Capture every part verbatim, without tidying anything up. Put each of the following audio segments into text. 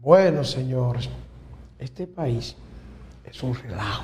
Bueno, señores, este país es un relajo.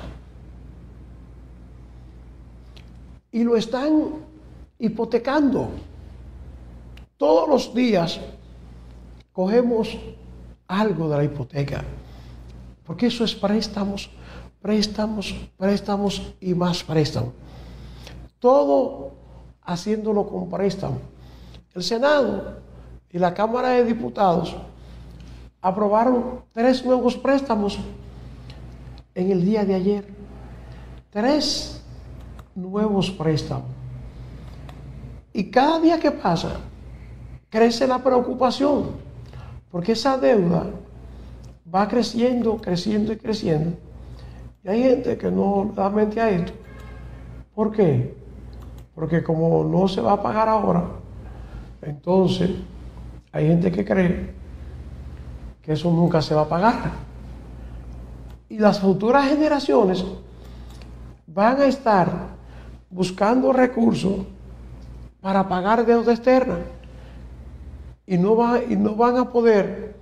Y lo están hipotecando. Todos los días cogemos algo de la hipoteca, porque eso es préstamos, préstamos, préstamos y más préstamos. Todo haciéndolo con préstamos. El Senado y la Cámara de Diputados aprobaron tres nuevos préstamos en el día de ayer. Tres nuevos préstamos. Y cada día que pasa, crece la preocupación, porque esa deuda va creciendo, creciendo y creciendo. Y hay gente que no da mente a esto. ¿Por qué? Porque como no se va a pagar ahora, entonces hay gente que cree que eso nunca se va a pagar. Y las futuras generaciones van a estar buscando recursos para pagar deuda externa. Y no, va, y no van a poder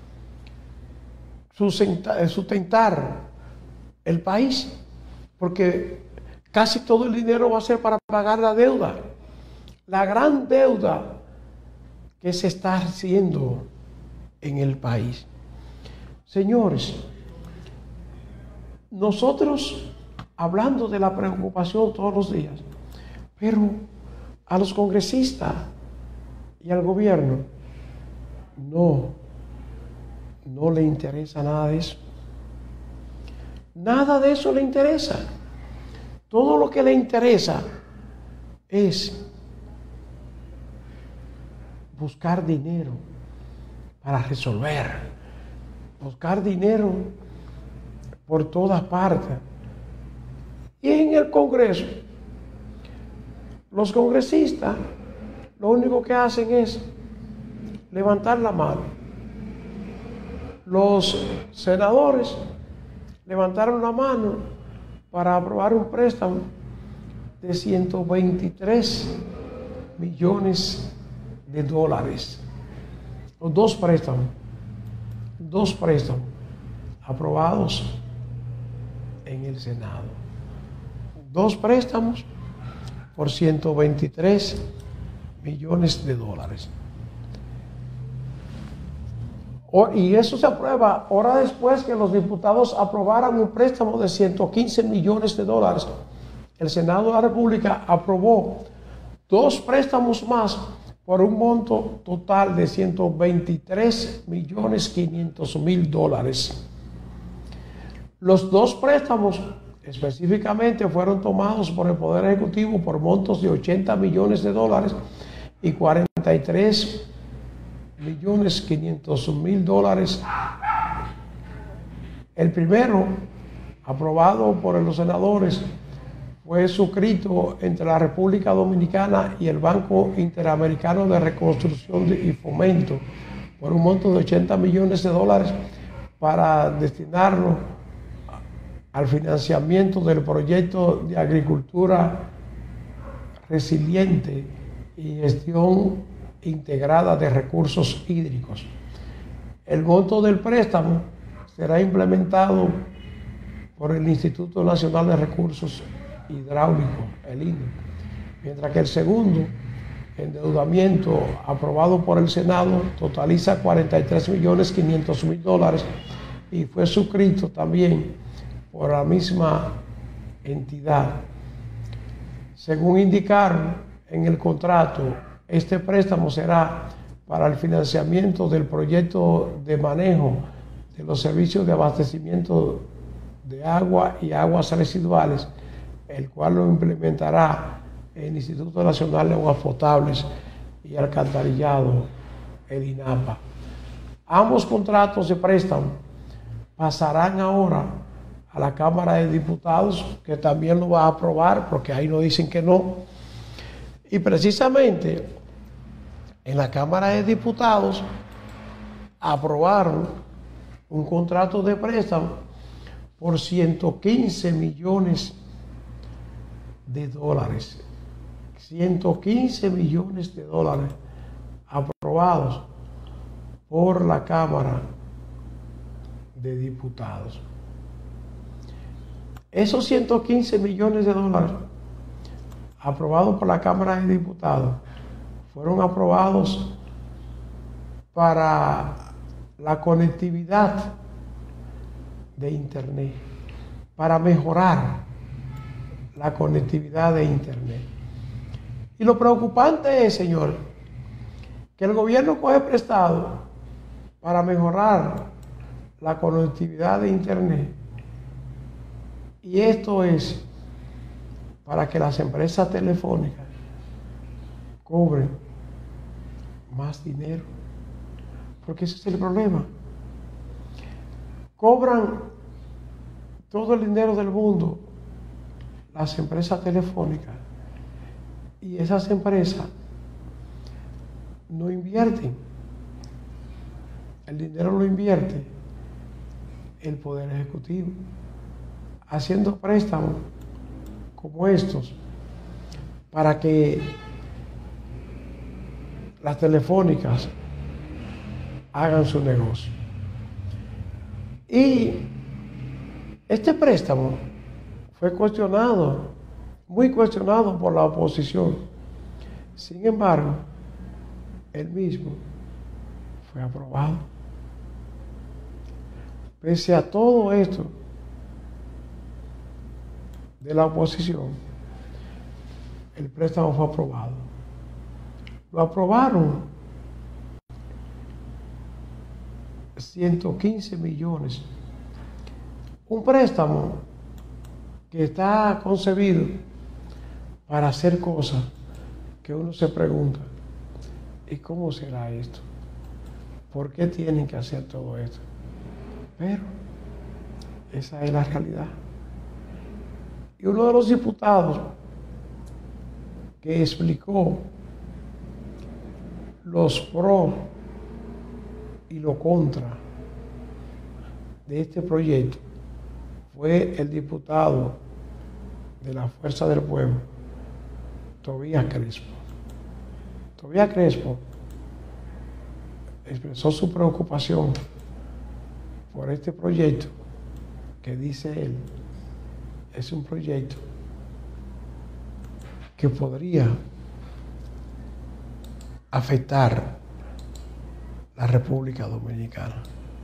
sustentar, sustentar el país, porque casi todo el dinero va a ser para pagar la deuda, la gran deuda que se está haciendo en el país. Señores, nosotros hablando de la preocupación todos los días, pero a los congresistas y al gobierno no, no le interesa nada de eso. Nada de eso le interesa. Todo lo que le interesa es buscar dinero para resolver, buscar dinero por todas partes. Y en el Congreso, los congresistas lo único que hacen es levantar la mano. Los senadores levantaron la mano para aprobar un préstamo de ciento veintitrés millones de dólares. Los dos préstamos, dos préstamos aprobados en el Senado. Dos préstamos por ciento veintitrés millones de dólares. Y eso se aprueba hora después que los diputados aprobaran un préstamo de ciento quince millones de dólares. El Senado de la República aprobó dos préstamos más por un monto total de ciento veintitrés millones quinientos mil dólares. Los dos préstamos específicamente fueron tomados por el Poder Ejecutivo por montos de ochenta millones de dólares y cuarenta y tres millones quinientos mil dólares. El primero, aprobado por los senadores, fue suscrito entre la República Dominicana y el Banco Interamericano de Reconstrucción y Fomento por un monto de ochenta millones de dólares para destinarlo al financiamiento del proyecto de agricultura resiliente y gestión integrada de recursos hídricos. El monto del préstamo será implementado por el Instituto Nacional de Recursos Hidráulicos, el I N E, mientras que el segundo, endeudamiento aprobado por el Senado, totaliza cuarenta y tres millones quinientos mil dólares y fue suscrito también por la misma entidad. Según indicaron en el contrato, este préstamo será para el financiamiento del proyecto de manejo de los servicios de abastecimiento de agua y aguas residuales, el cual lo implementará el Instituto Nacional de Aguas Potables y Alcantarillado, el INAPA. Ambos contratos de préstamo pasarán ahora a la Cámara de Diputados, que también lo va a aprobar, porque ahí no dicen que no. Y precisamente en la Cámara de Diputados aprobaron un contrato de préstamo por ciento quince millones de dólares. ciento quince millones de dólares aprobados por la Cámara de Diputados. Esos ciento quince millones de dólares aprobados por la Cámara de Diputados fueron aprobados para la conectividad de Internet, para mejorar la conectividad de Internet. Y lo preocupante es, señor, que el gobierno coge prestado para mejorar la conectividad de Internet. Y esto es para que las empresas telefónicas cobren más dinero. Porque ese es el problema. Cobran todo el dinero del mundo las empresas telefónicas. Y esas empresas no invierten. El dinero lo invierte el Poder Ejecutivo, haciendo préstamos como estos para que las telefónicas hagan su negocio. Y este préstamo fue cuestionado, muy cuestionado por la oposición. Sin embargo, él mismo fue aprobado. Pese a todo esto de la oposición, el préstamo fue aprobado. Lo aprobaron ciento quince millones. Un préstamo que está concebido para hacer cosas que uno se pregunta, ¿y cómo será esto? ¿Por qué tienen que hacer todo esto? Pero esa es la realidad. Y uno de los diputados que explicó los pros y lo contra de este proyecto fue el diputado de la Fuerza del Pueblo, Tobías Crespo. Tobías Crespo expresó su preocupación por este proyecto que, dice él, es un proyecto que podría afectar la República Dominicana.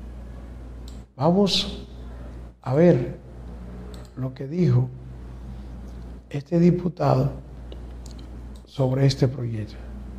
Vamos a ver lo que dijo este diputado sobre este proyecto.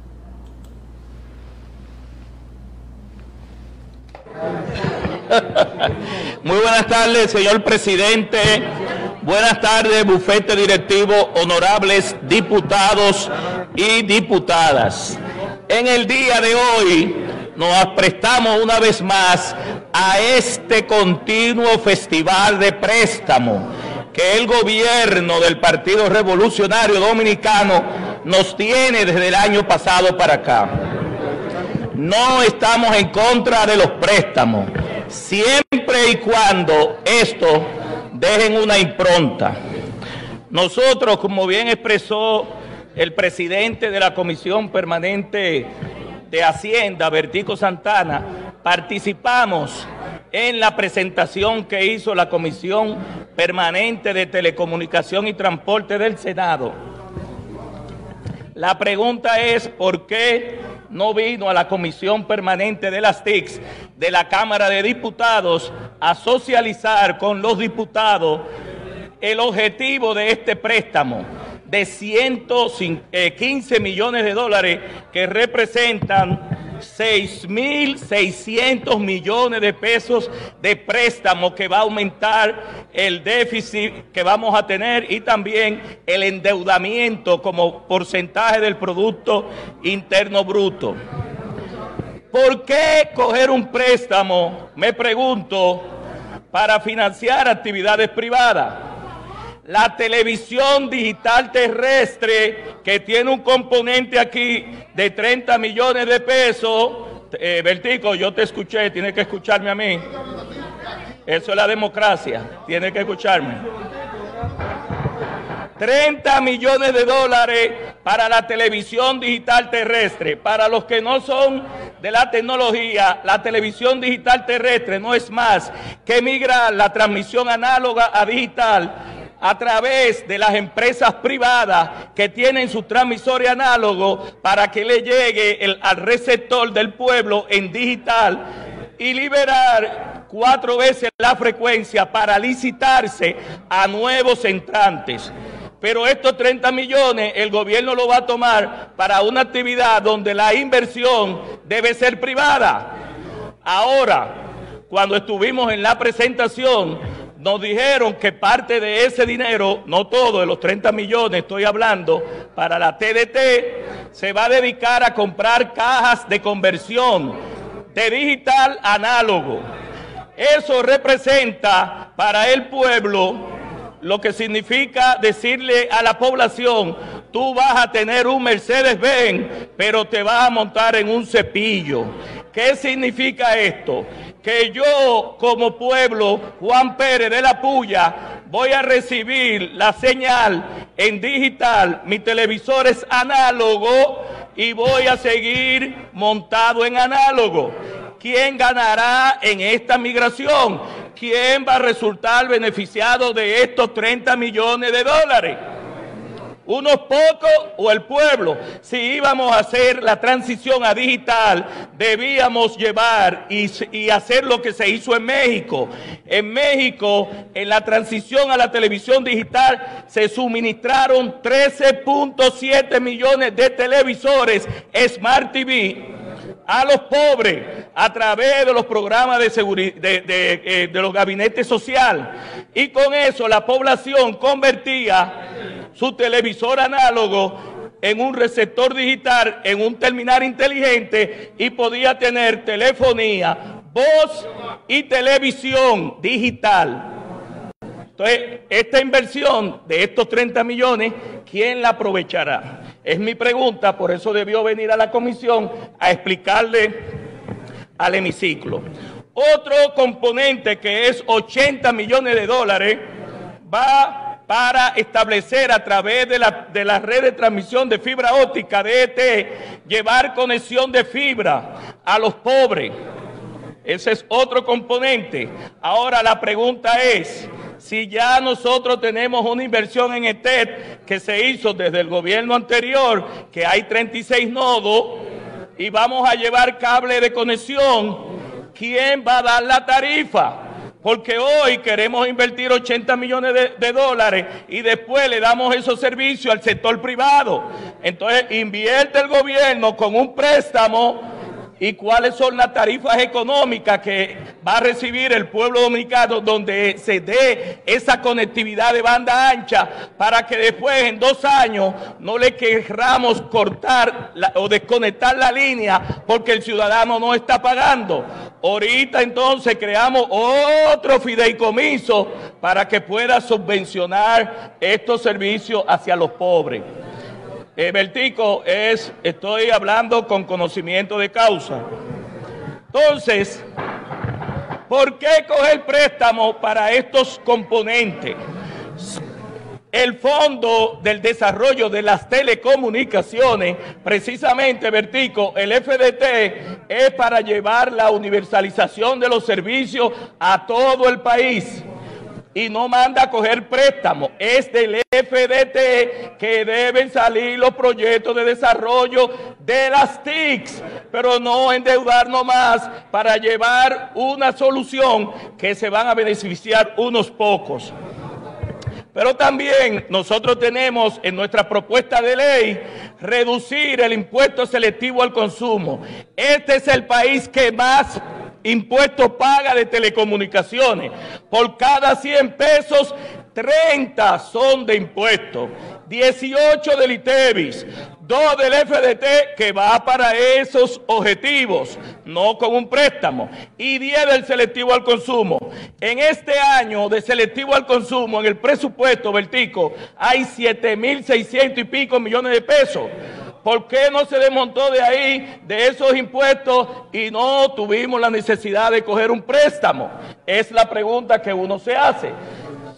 Muy buenas tardes, señor presidente. Buenas tardes, bufete directivo, honorables diputados y diputadas. En el día de hoy nos prestamos una vez más a este continuo festival de préstamo que el gobierno del Partido Revolucionario Dominicano nos tiene desde el año pasado para acá. No estamos en contra de los préstamos, siempre y cuando estos dejen una impronta. Nosotros, como bien expresó el presidente de la Comisión Permanente de Hacienda, Bertico Santana, participamos en la presentación que hizo la Comisión Permanente de Telecomunicación y Transporte del Senado. La pregunta es, ¿por qué no vino a la Comisión Permanente de las T I Cs de la Cámara de Diputados a socializar con los diputados el objetivo de este préstamo de ciento quince millones de dólares que representan seis mil seiscientos millones de pesos de préstamo, que va a aumentar el déficit que vamos a tener y también el endeudamiento como porcentaje del Producto Interno Bruto? ¿Por qué coger un préstamo, me pregunto, para financiar actividades privadas? La televisión digital terrestre, que tiene un componente aquí de treinta millones de pesos, eh, Bertico, yo te escuché, tienes que escucharme a mí. Eso es la democracia, tienes que escucharme. treinta millones de dólares para la televisión digital terrestre. Para los que no son de la tecnología, la televisión digital terrestre no es más que migrar la transmisión análoga a digital a través de las empresas privadas que tienen sus transmisores análogos para que le llegue el, al receptor del pueblo en digital y liberar cuatro veces la frecuencia para licitarse a nuevos entrantes. Pero estos treinta millones el gobierno lo va a tomar para una actividad donde la inversión debe ser privada. Ahora, cuando estuvimos en la presentación, nos dijeron que parte de ese dinero, no todo, de los treinta millones, estoy hablando, para la T D T, se va a dedicar a comprar cajas de conversión de digital a análogo. Eso representa para el pueblo lo que significa decirle a la población: tú vas a tener un Mercedes-Benz, pero te vas a montar en un cepillo. ¿Qué significa esto? Que yo, como pueblo, Juan Pérez de la Puya, voy a recibir la señal en digital, mi televisor es análogo y voy a seguir montado en análogo. ¿Quién ganará en esta migración? ¿Quién va a resultar beneficiado de estos treinta millones de dólares? ¿Unos pocos o el pueblo? Si íbamos a hacer la transición a digital, debíamos llevar y, y hacer lo que se hizo en México. En México, en la transición a la televisión digital, se suministraron trece punto siete millones de televisores Smart T V a los pobres a través de los programas de seguridad de, de, de, de los gabinetes sociales, y con eso la población convertía su televisor análogo en un receptor digital, en un terminal inteligente, y podía tener telefonía, voz y televisión digital. Entonces, esta inversión de estos treinta millones, ¿quién la aprovechará? Es mi pregunta, por eso debió venir a la comisión a explicarle al hemiciclo. Otro componente, que es ochenta millones de dólares, va para establecer a través de la, de la red de transmisión de fibra óptica de E T, llevar conexión de fibra a los pobres. Ese es otro componente. Ahora la pregunta es, si ya nosotros tenemos una inversión en E T E que se hizo desde el gobierno anterior, que hay treinta y seis nodos, y vamos a llevar cable de conexión, ¿quién va a dar la tarifa? Porque hoy queremos invertir ochenta millones de, de dólares y después le damos esos servicios al sector privado. Entonces invierte el gobierno con un préstamo. ¿Y cuáles son las tarifas económicas que va a recibir el pueblo dominicano donde se dé esa conectividad de banda ancha, para que después en dos años no le querramos cortar la, o desconectar la línea porque el ciudadano no está pagando? Ahorita entonces creamos otro fideicomiso para que pueda subvencionar estos servicios hacia los pobres. Eh, Bertico, es, estoy hablando con conocimiento de causa. Entonces, ¿por qué coger préstamo para estos componentes? El Fondo del Desarrollo de las Telecomunicaciones, precisamente, Bertico, el F D T, es para llevar la universalización de los servicios a todo el país. Y no manda a coger préstamo, es del F D T que deben salir los proyectos de desarrollo de las T I Cs, pero no endeudarnos más para llevar una solución que se van a beneficiar unos pocos. Pero también nosotros tenemos en nuestra propuesta de ley reducir el impuesto selectivo al consumo. Este es el país que más impuestos paga de telecomunicaciones. Por cada cien pesos, treinta son de impuestos, dieciocho del ITEVIS, dos del F D T, que va para esos objetivos, no con un préstamo, y diez del selectivo al consumo. En este año de selectivo al consumo, en el presupuesto, Bertico, hay siete mil seiscientos y pico millones de pesos. ¿Por qué no se desmontó de ahí, de esos impuestos, y no tuvimos la necesidad de coger un préstamo? Es la pregunta que uno se hace.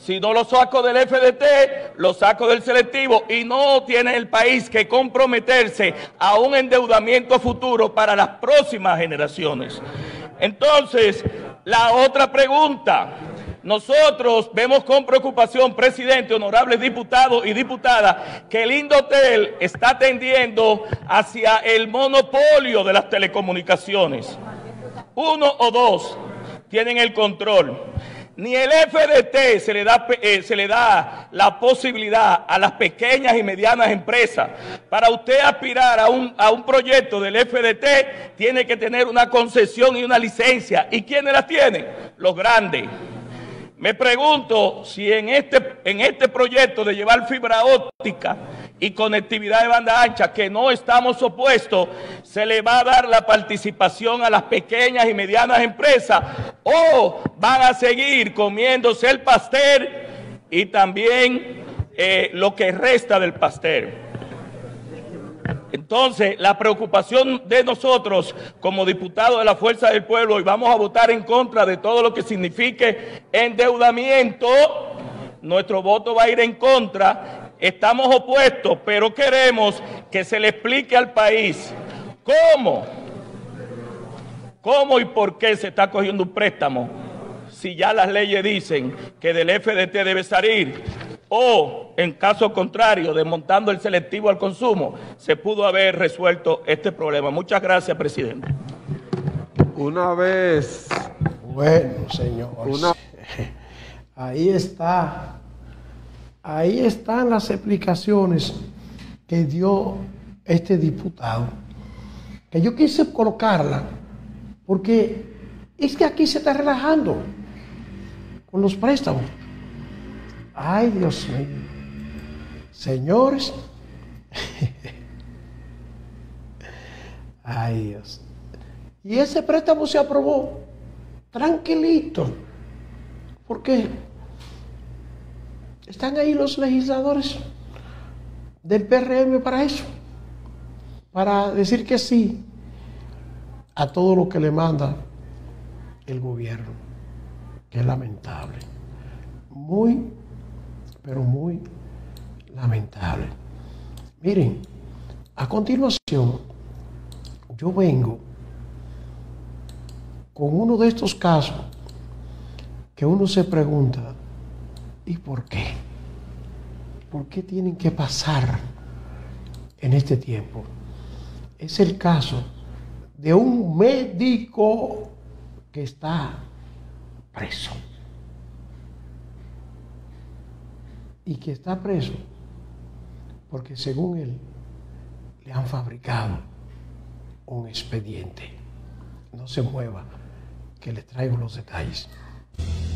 Si no lo saco del F D T, lo saco del selectivo y no tiene el país que comprometerse a un endeudamiento futuro para las próximas generaciones. Entonces, la otra pregunta. Nosotros vemos con preocupación, presidente, honorables diputados y diputadas, que el Indotel está tendiendo hacia el monopolio de las telecomunicaciones. Uno o dos tienen el control. Ni el F D T se le da, eh, se le da la posibilidad a las pequeñas y medianas empresas. Para usted aspirar a un, a un proyecto del F D T, tiene que tener una concesión y una licencia. ¿Y quiénes la tienen? Los grandes. Me pregunto si en este, en este proyecto de llevar fibra óptica y conectividad de banda ancha, que no estamos opuestos, se le va a dar la participación a las pequeñas y medianas empresas, o van a seguir comiéndose el pastel y también eh, lo que resta del pastel. Entonces, la preocupación de nosotros como diputados de la Fuerza del Pueblo, y vamos a votar en contra de todo lo que signifique endeudamiento, nuestro voto va a ir en contra, estamos opuestos, pero queremos que se le explique al país cómo, cómo y por qué se está cogiendo un préstamo, si ya las leyes dicen que del F D T debe salir, o en caso contrario, desmontando el selectivo al consumo, se pudo haber resuelto este problema. Muchas gracias, presidente. Una vez... Bueno, señor. Una... Ahí está. Ahí están las explicaciones que dio este diputado. Que yo quise colocarla porque es que aquí se está relajando con los préstamos. Ay, Dios mío. Señores. Ay, Dios. Y ese préstamo se aprobó tranquilito. ¿Por qué? Están ahí los legisladores del P R M para eso. Para decir que sí a todo lo que le manda el gobierno. Que es lamentable. Muy pero muy lamentable. Miren, a continuación, yo vengo con uno de estos casos que uno se pregunta, ¿y por qué? ¿Por qué tienen que pasar en este tiempo? Es el caso de un médico que está preso. Y que está preso porque según él le han fabricado un expediente. No se mueva, que les traigo los detalles.